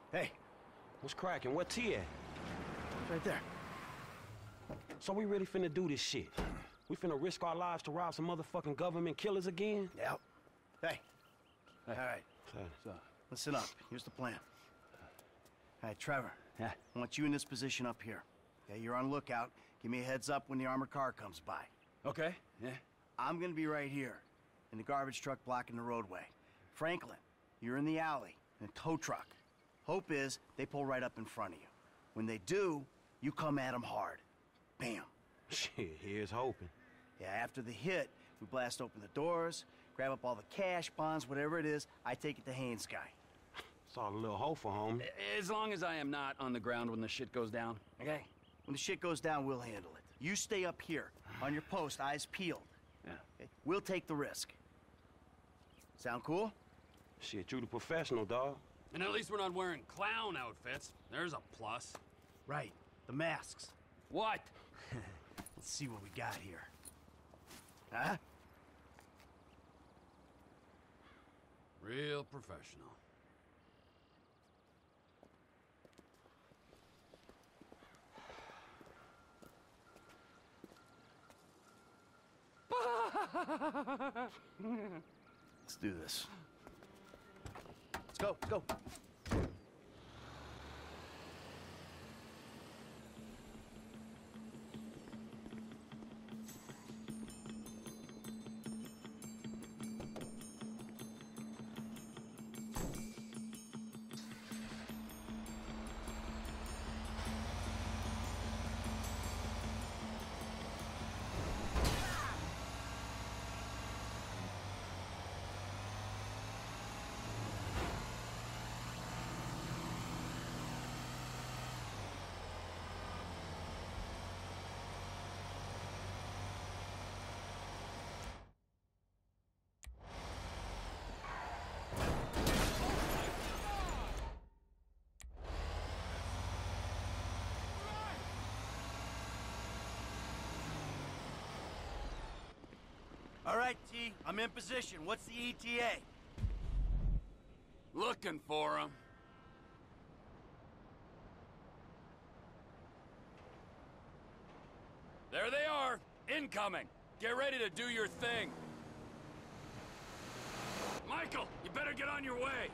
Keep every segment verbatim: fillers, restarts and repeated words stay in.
Hey. What's cracking? Where T at? Right there. So we really finna do this shit? We finna risk our lives to rob some motherfucking government killers again? Yep. Hey. Hey. All right. Hey. So, listen up. Here's the plan. All right, Trevor. Yeah. I want you in this position up here. Okay, you're on lookout. Give me a heads up when the armored car comes by. Okay. Yeah. I'm gonna be right here, in the garbage truck blocking the roadway. Franklin, you're in the alley, in a tow truck. Hope is they pull right up in front of you. When they do, you come at them hard. Bam. Shit, here's hoping. Yeah, after the hit, we blast open the doors, grab up all the cash, bonds, whatever it is, I take it to Haynes guy. It's all a little hopeful, homie. As long as I am not on the ground when the shit goes down, okay? When the shit goes down, we'll handle it. You stay up here, on your post, eyes peeled. Yeah. Okay? We'll take the risk. Sound cool? Shit, you the professional, dawg. And at least we're not wearing clown outfits. There's a plus. Right. The masks. What? Let's see what we got here. Huh? Real professional. Let's do this. Let's go, let's go. All right, T, I'm in position. What's the E T A? Looking for him. There they are, incoming. Get ready to do your thing. Michael, you better get on your way.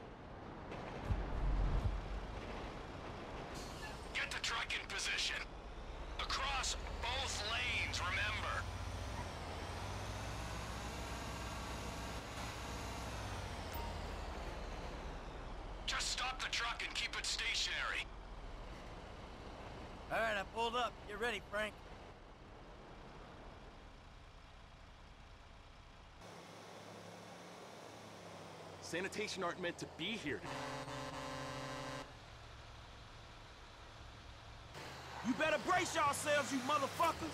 Get the truck in position. Across both lanes, remember. Just stop the truck and keep it stationary. All right, I pulled up. Get ready, Frank. Sanitation aren't meant to be here. You better brace yourselves, you motherfuckers!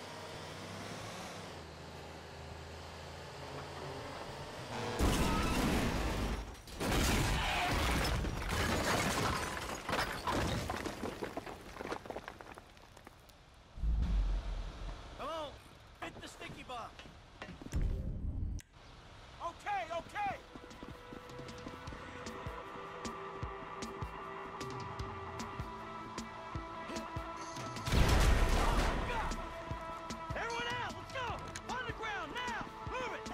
Come on, hit the sticky bomb. Okay, okay! Everyone out, let's go! On the ground, now! Move it!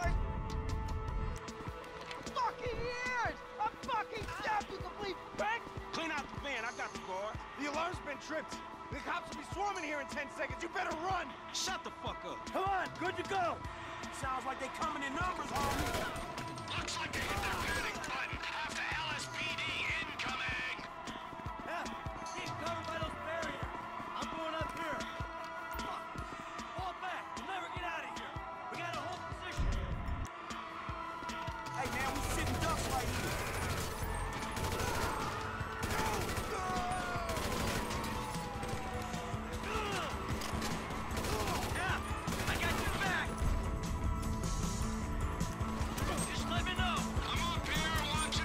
Fucking ears! I fucking stabbed you, complete prick! Clean out the van, I got the guard. The alarm's been tripped. The cops will be swarming here in ten seconds. You better run! Shut the fuck up. Come on, good to go! Sounds like they coming in numbers, homie. Looks like they hit their panic button. Half the L S P D incoming. Yeah, keep covered by those barriers. I'm going up here. Fuck. Fall back. We'll never get out of here. We gotta hold position. Hey, man, we sitting ducks right here. Yeah, I got your back. Just let me know. I'm up here watching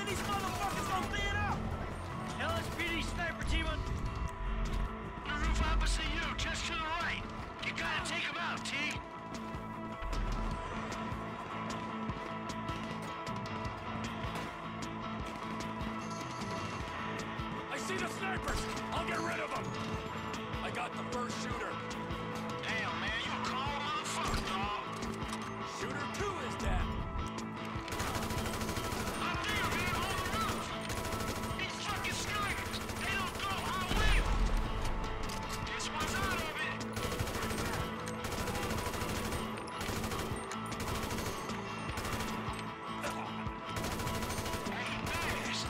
of these motherfuckers gonna clean up! L S P D sniper team on... The roof opposite you, just to the right. You gotta take him out, T. I see the snipers! I'll get rid of them! I got the first shooter. Damn, man, you a cold motherfucker, dog. Shooter two is dead. Up there, man, on the roof. These fucking snipers, they don't go our way. This one's out of it. Hey, fast.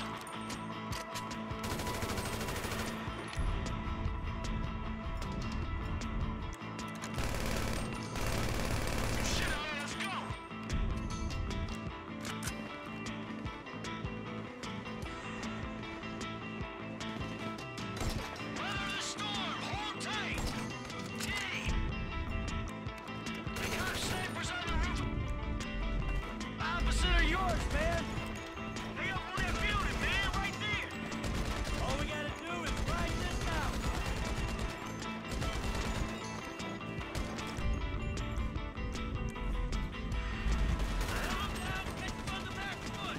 Shit, all right, let's go. Weather the storm, hold tight. T. They got snipers on the roof. Opposite of yours, man! They up on that building, man, right there. All we gotta do is ride this out! Come down, catch him on the back foot!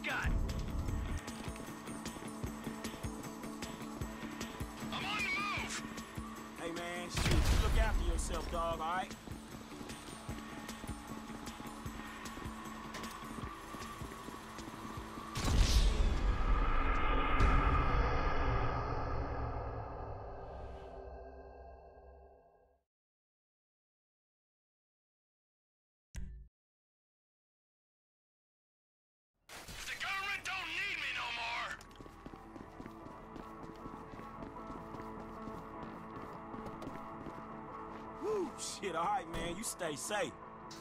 got? I'm on the move! Hey, man, shit, you look after yourself, dog, all right? The government don't need me no more! Woo, shit, all right, man, you stay safe.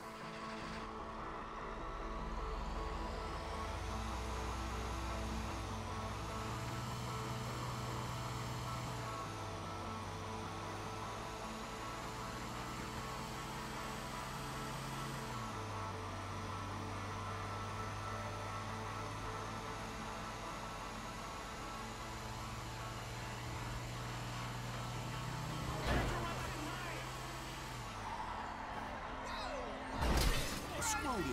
Exploded.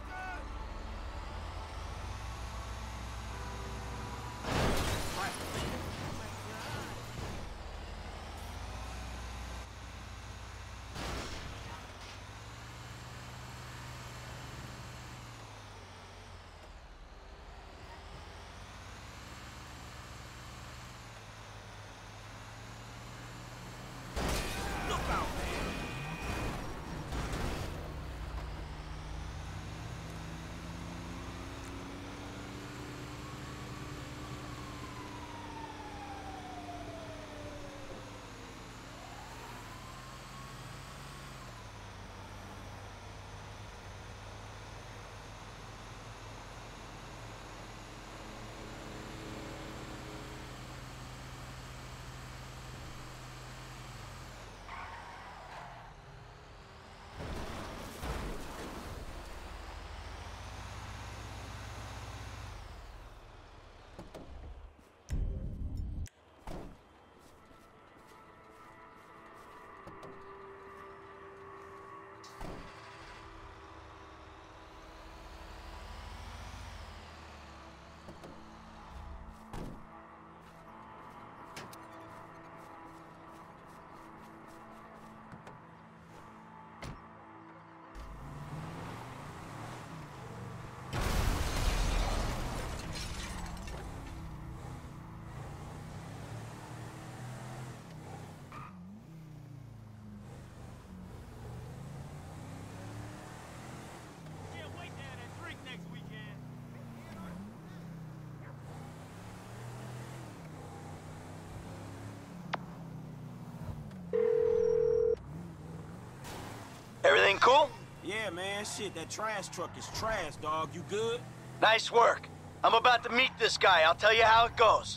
Look out, man. Can't wait to have that drink next weekend. Everything cool? Yeah, man, shit, that trash truck is trash, dog. You good? Nice work. I'm about to meet this guy. I'll tell you how it goes.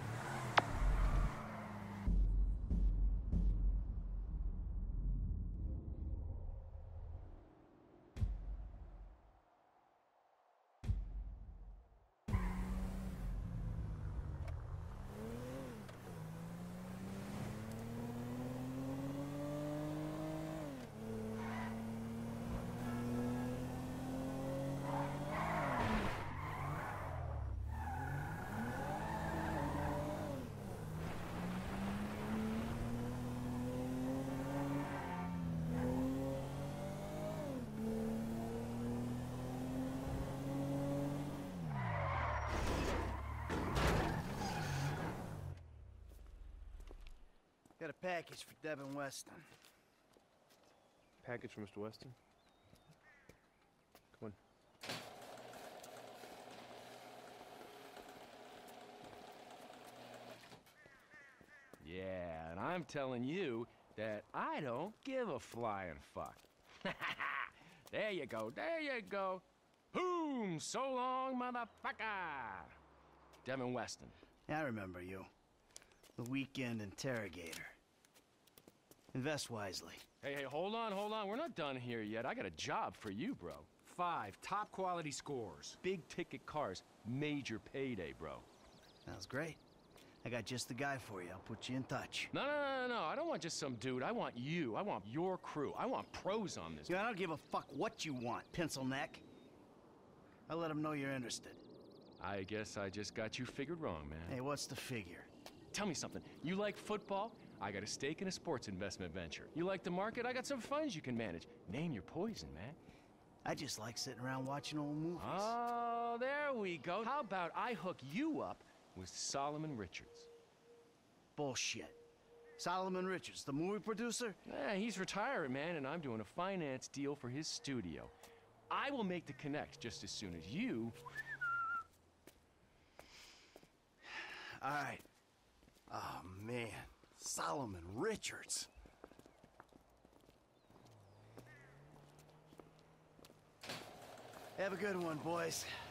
Got a package for Devin Weston. Package for Mister Weston? Come on. Yeah, and I'm telling you that I don't give a flying fuck. There you go, there you go. Boom! So long, motherfucker! Devin Weston. I remember you. The weekend interrogator. Invest wisely. Hey, hey, hold on, hold on. We're not done here yet. I got a job for you, bro. Five top quality scores. Big ticket cars. Major payday, bro. Sounds great. I got just the guy for you. I'll put you in touch. No, no, no, no, no. I don't want just some dude. I want you. I want your crew. I want pros on this. Yeah, I don't give a fuck what you want, pencil neck. I'll let them know you're interested. I guess I just got you figured wrong, man. Hey, what's the figure? Tell me something. You like football? I got a stake in a sports investment venture. You like the market? I got some funds you can manage. Name your poison, man. I just like sitting around watching old movies. Oh, there we go. How about I hook you up with Solomon Richards? Bullshit. Solomon Richards, the movie producer? Yeah, he's retiring, man, and I'm doing a finance deal for his studio. I will make the connect just as soon as you... All right. Oh, man. Solomon Richards. Have a good one, boys.